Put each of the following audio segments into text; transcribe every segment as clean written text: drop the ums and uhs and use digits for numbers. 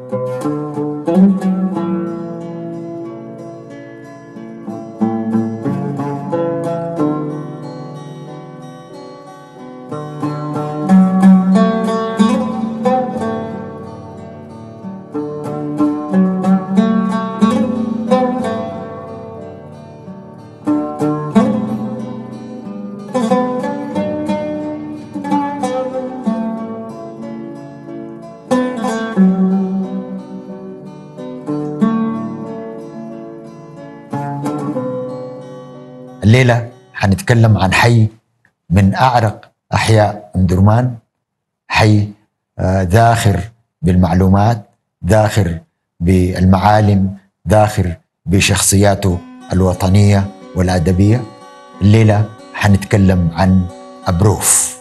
الليلة حنتكلم عن حي من أعرق أحياء أم درمان، حي ذاخر بالمعلومات، ذاخر بالمعالم، ذاخر بشخصياته الوطنية والأدبية. الليلة حنتكلم عن أبروف.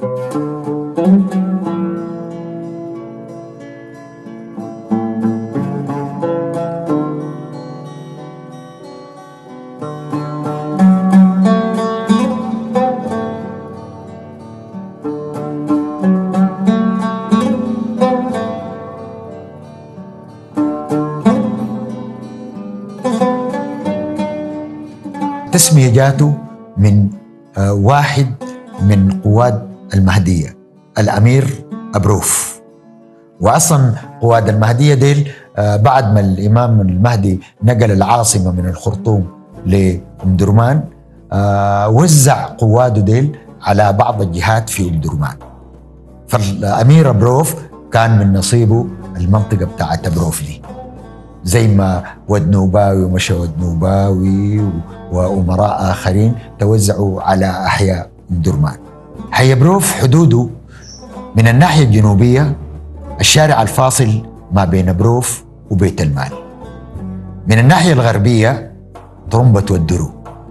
التسمية جاته من واحد من قواد المهدية، الأمير أبروف. وأصلا قواد المهدية ديل بعد ما الإمام المهدي نقل العاصمة من الخرطوم لأم درمان، وزع قواده ديل على بعض الجهات في أم درمان. فالأمير أبروف كان من نصيبه المنطقة بتاعت أبروف دي، زي ما ود نوباوي ومشى ود نوباوي وأمراء آخرين توزعوا على أحياء أم درمان. حي أبروف حدوده من الناحية الجنوبية الشارع الفاصل ما بين أبروف وبيت المال، من الناحية الغربية طرمبة والدرو،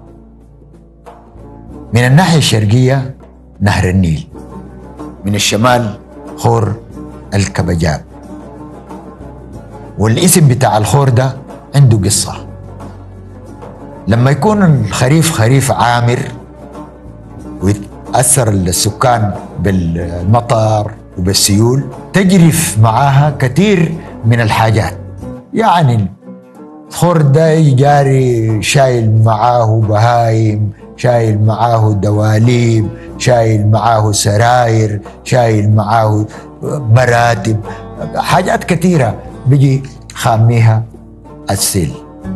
من الناحية الشرقية نهر النيل، من الشمال خور الكبجاب. والاسم بتاع الخور ده عنده قصة. لما يكون الخريف خريف عامر ويتأثر السكان بالمطر وبالسيول، تجرف معاها كثير من الحاجات. يعني الخور ده يجاري شايل معاه بهايم، شايل معاه دواليب، شايل معاه سراير، شايل معاه مراتب، حاجات كثيرة بيجي خاميها السيل.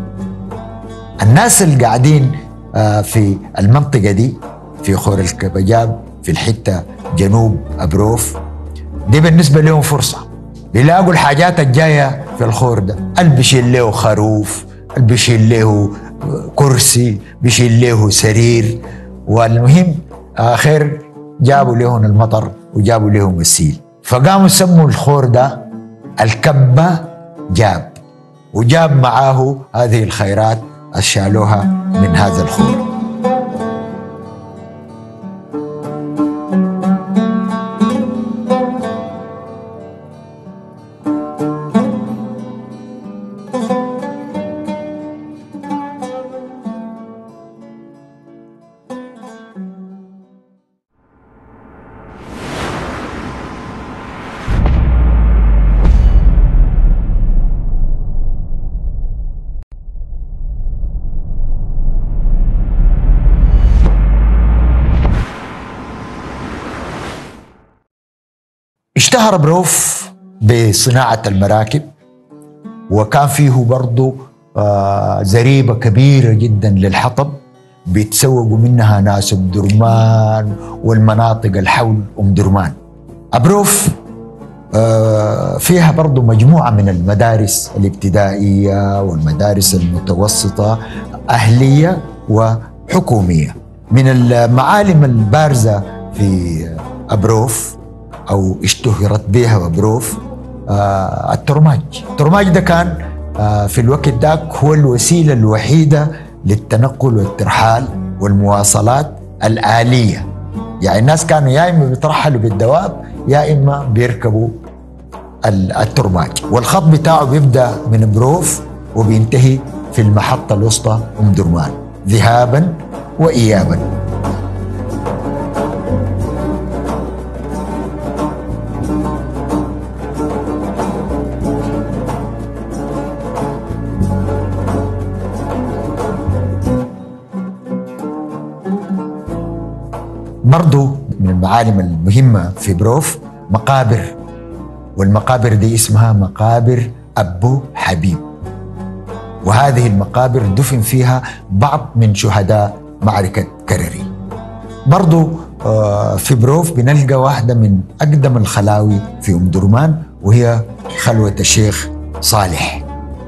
الناس اللي قاعدين في المنطقة دي في خور الكبجاب في الحتة جنوب أبروف دي بالنسبة لهم فرصة، بيلاقوا الحاجات الجاية في الخور ده. اللي بيشيل له خروف، اللي بيشيل له كرسي، بيشيل له سرير. والمهم آخر جابوا لهم المطر وجابوا لهم السيل، فقاموا سموا الخور ده الكبة جاب، وجاب معاه هذه الخيرات شالوها من هذا الخور. اشتهر أبروف بصناعة المراكب، وكان فيه برضو زريبة كبيرة جدا للحطب بيتسوقوا منها ناس أم درمان والمناطق الحول أم درمان. أبروف فيها برضو مجموعة من المدارس الابتدائية والمدارس المتوسطة أهلية وحكومية. من المعالم البارزة في أبروف أو اشتهرت بها أبروف الترماج. الترماج ده كان في الوقت ذاك هو الوسيلة الوحيدة للتنقل والترحال والمواصلات الآلية. يعني الناس كانوا يا إما بيترحلوا بالدواب يا إما بيركبوا الترماج، والخط بتاعه بيبدأ من أبروف وبينتهي في المحطة الوسطى أم درمان ذهابا وإيابا. برضو من المعالم المهمة في بروف مقابر، والمقابر دي اسمها مقابر أبو حبيب، وهذه المقابر دفن فيها بعض من شهداء معركة كرري. برضو في بروف بنلقى واحدة من أقدم الخلاوي في أم درمان، وهي خلوة الشيخ صالح.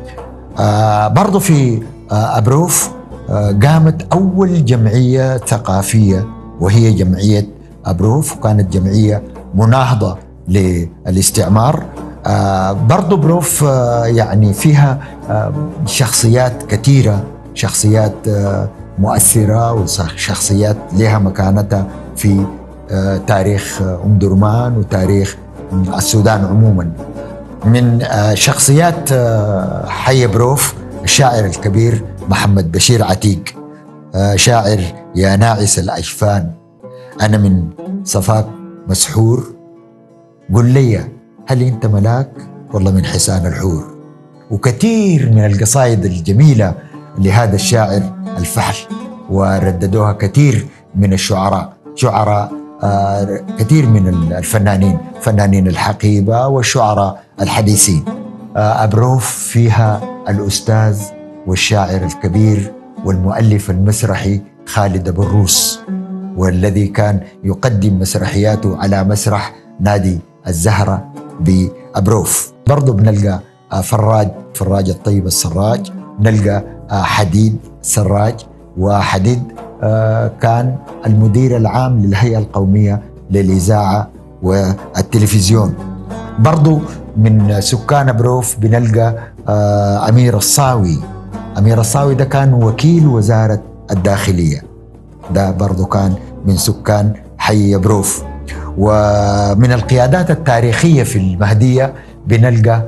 برضو في أبروف قامت أول جمعية ثقافية، وهي جمعية أبروف، وكانت جمعية مناهضة للاستعمار. برضو بروف يعني فيها شخصيات كثيرة، شخصيات مؤثرة وشخصيات لها مكانتها في تاريخ أم درمان وتاريخ السودان عموما. من شخصيات حي بروف الشاعر الكبير محمد بشير عتيق، شاعر يا ناعس الأجفان، أنا من صفاك مسحور، قل لي هل أنت ملاك والله من حسان الحور. وكثير من القصائد الجميلة لهذا الشاعر الفحل، ورددوها كثير من الشعراء، شعراء كثير من الفنانين، فنانين الحقيبة والشعراء الحديثين. أبروف فيها الأستاذ والشاعر الكبير والمؤلف المسرحي خالد أبو الروس، والذي كان يقدم مسرحياته على مسرح نادي الزهرة بأبروف. برضو بنلقى فراج الطيب السراج، نلقى حديد سراج، وحديد كان المدير العام للهيئة القومية للإذاعة والتلفزيون. برضو من سكان أبروف بنلقى أمير الصاوي. أمير الصاوي ده كان وكيل وزارة الداخلية، ده برضو كان من سكان حي أبروف. ومن القيادات التاريخية في المهدية بنلقى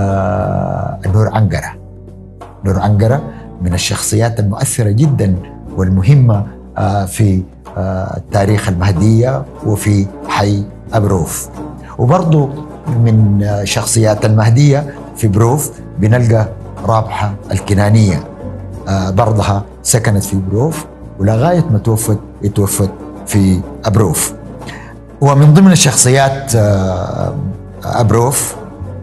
نور عنقرة. نور عنقرة من الشخصيات المؤثرة جدا والمهمة في تاريخ المهدية وفي حي أبروف. وبرضو من شخصيات المهدية في بروف بنلقى رابحة الكنانية، برضها سكنت في بروف ولغاية ما توفت في أبروف. ومن ضمن الشخصيات أبروف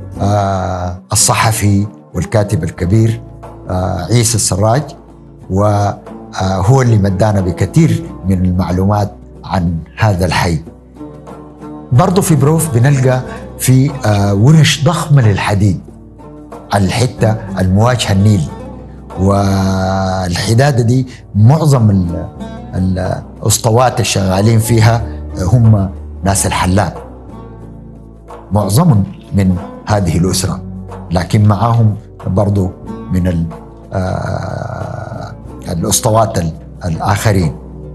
الصحفي والكاتب الكبير عيسى السراج، وهو اللي مدانا بكثير من المعلومات عن هذا الحي. برضو في بروف بنلقى في ورش ضخمة للحديد على الحتة المواجهة النيل، والحدادة دي معظم الأسطوات الشغالين فيها هم ناس الحلاق، معظمهم من هذه الأسرة، لكن معهم برضو من الأسطوات الآخرين.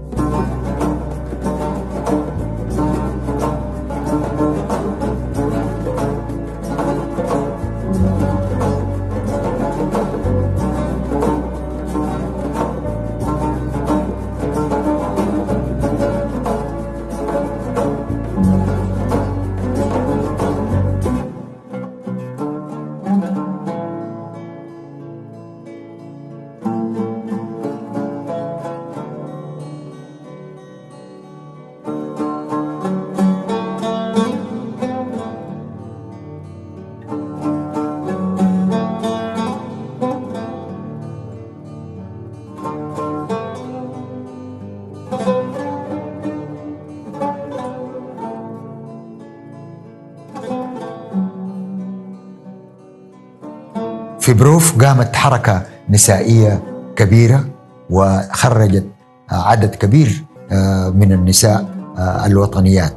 في بروف قامت حركة نسائية كبيرة وخرجت عدد كبير من النساء الوطنيات.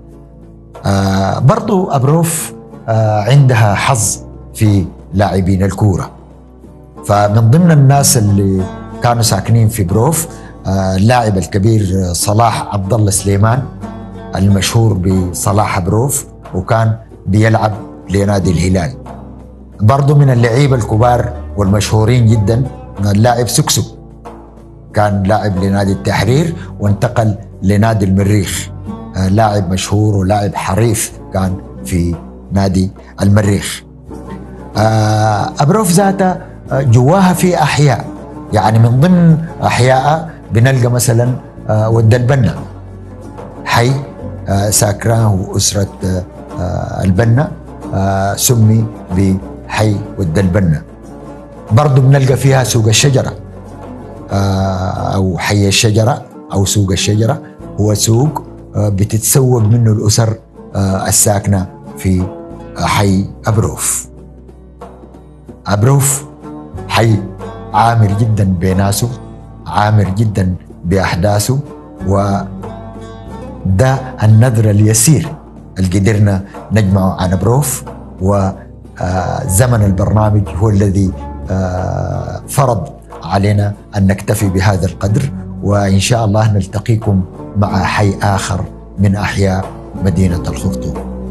برضو أبروف عندها حظ في لاعبين الكورة، فمن ضمن الناس اللي كانوا ساكنين في بروف اللاعب الكبير صلاح عبد الله سليمان المشهور بصلاح بروف، وكان بيلعب لنادي الهلال. برضو من اللعيبة الكبار والمشهورين جدا اللاعب سكسك، كان لاعب لنادي التحرير وانتقل لنادي المريخ، لاعب مشهور ولاعب حريف كان في نادي المريخ. أبروف ذاته جواها في أحياء، يعني من ضمن أحياء بنلقى مثلا ود البنا. حي ساكناه أسرة البنا سمي بحي ود البنا. برضو بنلقى فيها سوق الشجرة أو حي الشجرة أو سوق الشجرة، هو سوق بتتسوق منه الأسر الساكنة في حي أبروف. أبروف حي عامر جدا بناسه، عامر جدا بأحداثه، وده النذر اليسير اللي قدرنا نجمعه عن أبروف. وزمن البرنامج هو الذي فرض علينا أن نكتفي بهذا القدر، وإن شاء الله نلتقيكم مع حي آخر من أحياء مدينة الخرطوم.